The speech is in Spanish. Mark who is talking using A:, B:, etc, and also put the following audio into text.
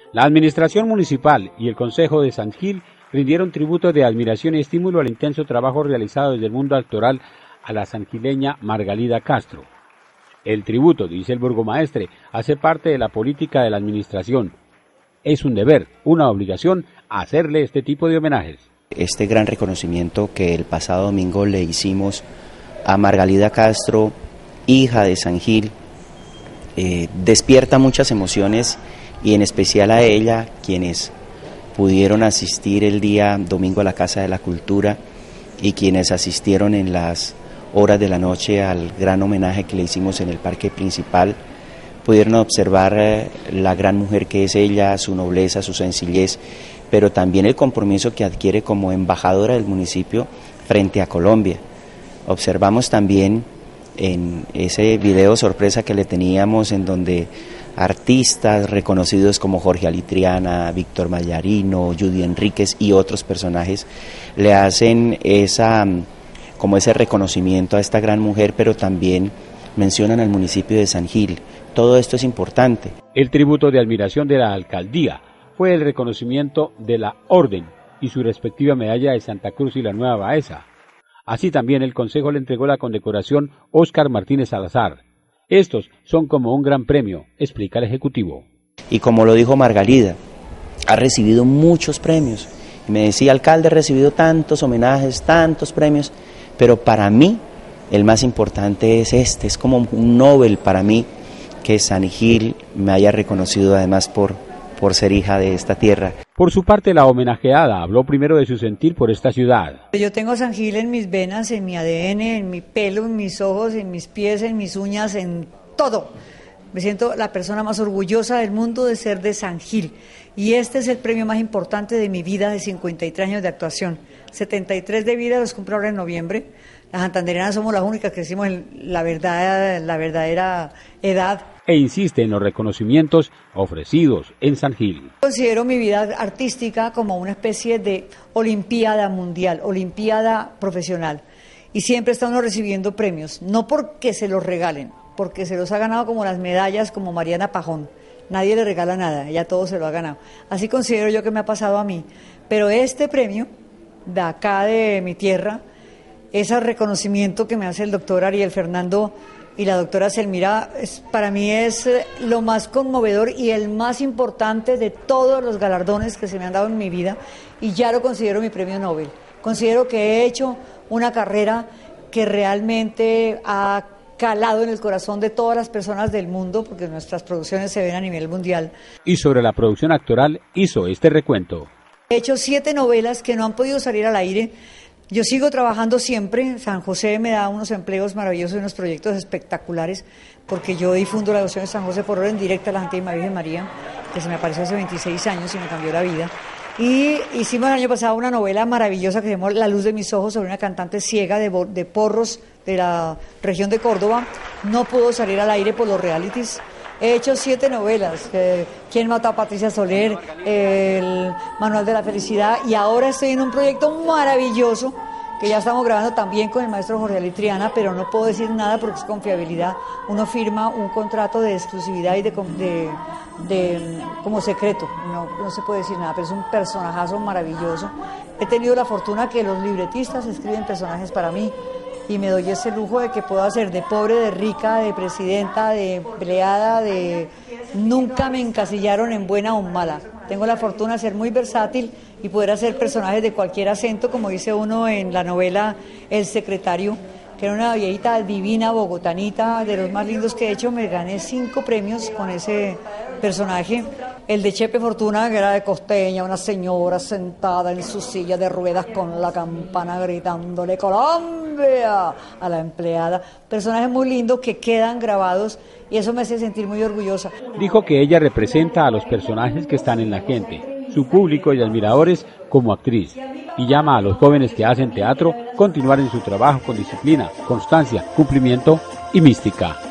A: La administración municipal y el Consejo de San Gil rindieron tributo de admiración y estímulo al intenso trabajo realizado desde el mundo actoral a la sangileña Margalida Castro. El tributo, dice el burgomaestre, hace parte de la política de la administración. Es un deber, una obligación, hacerle este tipo de homenajes.
B: Este gran reconocimiento que el pasado domingo le hicimos a Margalida Castro, hija de San Gil, despierta muchas emociones y en especial a ella, quienes pudieron asistir el día domingo a la Casa de la Cultura y quienes asistieron en las horas de la noche al gran homenaje que le hicimos en el parque principal, pudieron observar la gran mujer que es ella, su nobleza, su sencillez, pero también el compromiso que adquiere como embajadora del municipio frente a Colombia. Observamos también en ese video sorpresa que le teníamos en donde artistas reconocidos como Jorge Alitriana, Víctor Mayarino, Judy Enríquez y otros personajes le hacen como ese reconocimiento a esta gran mujer, pero también mencionan al municipio de San Gil. Todo esto es importante.
A: El tributo de admiración de la alcaldía fue el reconocimiento de la Orden y su respectiva medalla de Santa Cruz y la Nueva Baeza. Así también el Consejo le entregó la condecoración Óscar Martínez Salazar. Estos son como un gran premio, explica el Ejecutivo.
B: Y como lo dijo Margalida, ha recibido muchos premios. Y me decía, alcalde, he recibido tantos homenajes, tantos premios, pero para mí el más importante es es como un Nobel para mí que San Gil me haya reconocido además por ser hija de esta tierra.
A: Por su parte, la homenajeada habló primero de su sentir por esta ciudad.
C: Yo tengo San Gil en mis venas, en mi ADN, en mi pelo, en mis ojos, en mis pies, en mis uñas, en todo. Me siento la persona más orgullosa del mundo de ser de San Gil. Y este es el premio más importante de mi vida de 53 años de actuación. 73 de vida los cumplo ahora en noviembre. Las santandereanas somos las únicas que decimos la verdadera edad.
A: E insiste en los reconocimientos ofrecidos en San Gil.
C: Considero mi vida artística como una especie de olimpiada mundial, olimpiada profesional. Y siempre está uno recibiendo premios, no porque se los regalen, porque se los ha ganado como las medallas, como Mariana Pajón. Nadie le regala nada, ella todo se lo ha ganado. Así considero yo que me ha pasado a mí. Pero este premio, de acá de mi tierra, ese reconocimiento que me hace el doctor Ariel Fernando y la doctora Selmira, para mí es lo más conmovedor y el más importante de todos los galardones que se me han dado en mi vida, y ya lo considero mi premio Nobel. Considero que he hecho una carrera que realmente ha calado en el corazón de todas las personas del mundo, porque nuestras producciones se ven a nivel mundial.
A: Y sobre la producción actoral hizo este recuento.
C: He hecho 7 novelas que no han podido salir al aire. Yo sigo trabajando siempre. San José me da unos empleos maravillosos y unos proyectos espectaculares, porque yo difundo la devoción de San José por orden directa a la Santísima Virgen María, que se me apareció hace 26 años y me cambió la vida. Y hicimos el año pasado una novela maravillosa que se llamó La luz de mis ojos, sobre una cantante ciega de Porros, de la región de Córdoba. No pudo salir al aire por los realities. He hecho 7 novelas, ¿Quién mató a Patricia Soler?, El Manual de la Felicidad, y ahora estoy en un proyecto maravilloso que ya estamos grabando también con el maestro Jorge Alitriana, pero no puedo decir nada porque es confiabilidad. Uno firma un contrato de exclusividad y como secreto, no se puede decir nada, pero es un personajazo maravilloso. He tenido la fortuna que los libretistas escriben personajes para mí, y me doy ese lujo de que puedo hacer de pobre, de rica, de presidenta, de empleada, nunca me encasillaron en buena o mala. Tengo la fortuna de ser muy versátil y poder hacer personajes de cualquier acento, como dice uno en la novela El Secretario, que era una viejita divina, bogotanita, de los más lindos que he hecho. Me gané 5 premios con ese personaje. El de Chepe Fortuna, que era de costeña, una señora sentada en su silla de ruedas con la campana gritándole Colombia a la empleada. Personajes muy lindos que quedan grabados y eso me hace sentir muy orgullosa.
A: Dijo que ella representa a los personajes que están en la gente, su público y admiradores como actriz, y llama a los jóvenes que hacen teatro continuar en su trabajo con disciplina, constancia, cumplimiento y mística.